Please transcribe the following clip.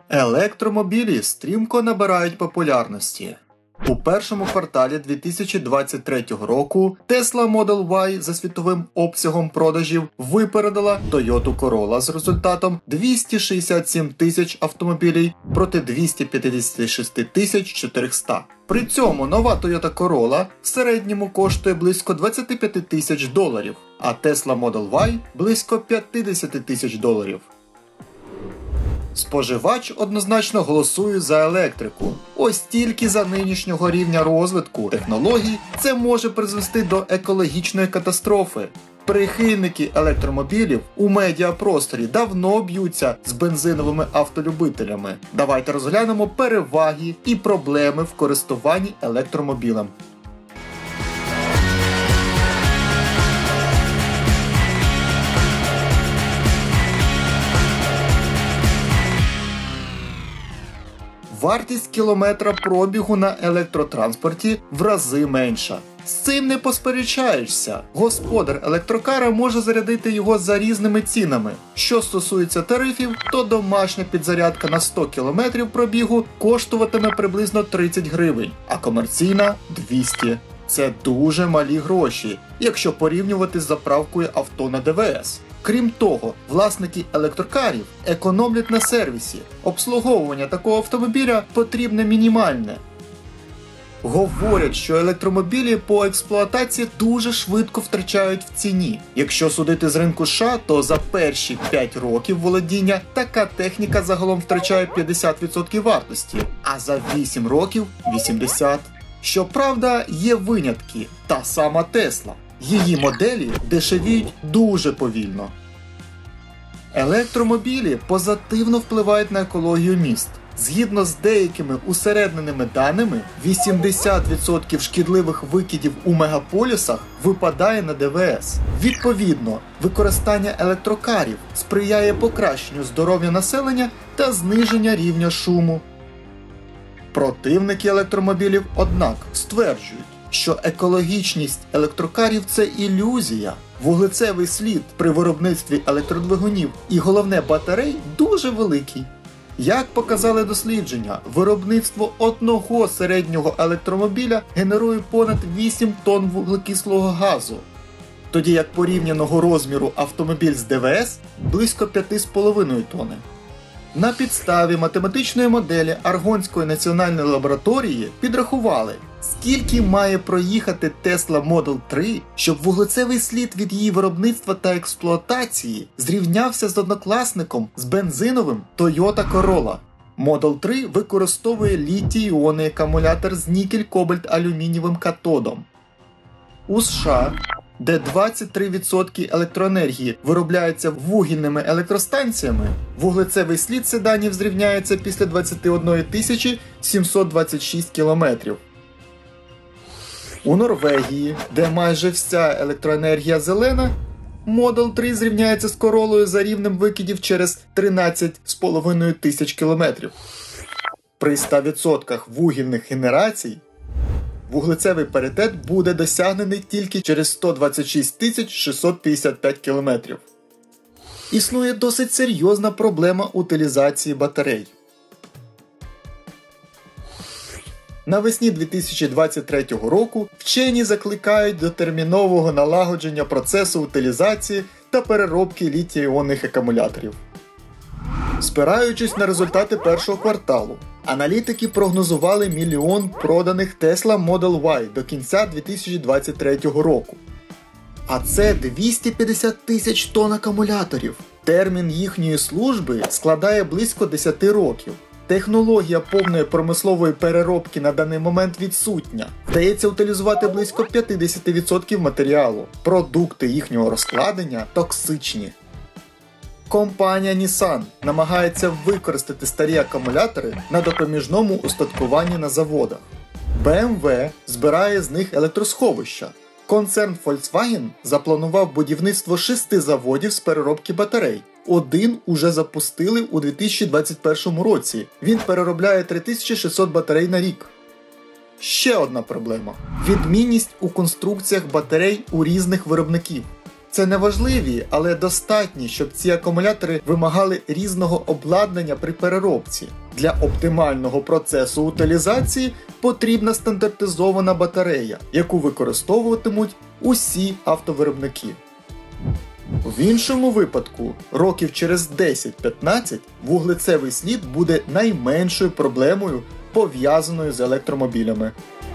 Електромобілі стрімко набирають популярності. У першому кварталі 2023 року Tesla Model Y за світовим обсягом продажів випередила Toyota Corolla з результатом 267 тисяч автомобілів проти 256 тисяч 400. При цьому нова Toyota Corolla в середньому коштує близько 25 тисяч доларів, а Tesla Model Y – близько 50 тисяч доларів. Споживач однозначно голосує за електрику. Ось тільки за нинішнього рівня розвитку технологій це може призвести до екологічної катастрофи. Прихильники електромобілів у медіапросторі давно б'ються з бензиновими автолюбителями. Давайте розглянемо переваги і проблеми в користуванні електромобілем. Вартість кілометра пробігу на електротранспорті в рази менша. З цим не посперечаєшся. Господар електрокара може зарядити його за різними цінами. Що стосується тарифів, то домашня підзарядка на 100 км пробігу коштуватиме приблизно 30 гривень, а комерційна – 200. Це дуже малі гроші, якщо порівнювати з заправкою авто на ДВС. Крім того, власники електрокарів економлять на сервісі. Обслуговування такого автомобіля потрібне мінімальне. Говорять, що електромобілі по експлуатації дуже швидко втрачають в ціні. Якщо судити з ринку США, то за перші 5 років володіння така техніка загалом втрачає 50% вартості, а за 8 років – 80%. Щоправда, є винятки – та сама Tesla. Її моделі дешевіють дуже повільно. Електромобілі позитивно впливають на екологію міст. Згідно з деякими усередненими даними, 80% шкідливих викидів у мегаполісах випадає на ДВС. Відповідно, використання електрокарів сприяє покращенню здоров'я населення та зниження рівня шуму. Противники електромобілів, однак, стверджують, що екологічність електрокарів – це ілюзія. Вуглецевий слід при виробництві електродвигунів і, головне, батарей дуже великий. Як показали дослідження, виробництво одного середнього електромобіля генерує понад 8 тонн вуглекислого газу, тоді як порівняного розміру автомобіль з ДВС – близько 5,5 тонни. На підставі математичної моделі Аргонської національної лабораторії підрахували, скільки має проїхати Tesla Model 3, щоб вуглецевий слід від її виробництва та експлуатації зрівнявся з однокласником з бензиновим Toyota Corolla. Model 3 використовує літій-іонний акумулятор з нікель-кобальт-алюмінієвим катодом. У США, де 23% електроенергії виробляється вугільними електростанціями, вуглецевий слід седанів зрівняється після 21 726 кілометрів. У Норвегії, де майже вся електроенергія зелена, Model 3 зрівняється з Королою за рівнем викидів через 13,5 тисяч кілометрів. При 100% вугільних генерацій вуглецевий паритет буде досягнений тільки через 126 655 км. Існує досить серйозна проблема утилізації батарей. Навесні 2023 року вчені закликають до термінового налагодження процесу утилізації та переробки літій-іонних акумуляторів. Спираючись на результати першого кварталу, аналітики прогнозували 1 мільйон проданих Tesla Model Y до кінця 2023 року. А це 250 тисяч тонн акумуляторів. Термін їхньої служби складає близько 10 років. Технологія повної промислової переробки на даний момент відсутня. Вдається утилізувати близько 50% матеріалу. Продукти їхнього розкладення токсичні. Компанія Nissan намагається використати старі акумулятори на допоміжному устаткуванні на заводах. BMW збирає з них електросховища. Концерн Volkswagen запланував будівництво 6 заводів з переробки батарей. Один уже запустили у 2021 році. Він переробляє 3600 батарей на рік. Ще одна проблема – відмінність у конструкціях батарей у різних виробників. Це не важливі, але достатні, щоб ці акумулятори вимагали різного обладнання при переробці. Для оптимального процесу утилізації потрібна стандартизована батарея, яку використовуватимуть усі автовиробники. В іншому випадку, років через 10-15, вуглецевий слід буде найменшою проблемою, пов'язаною з електромобілями.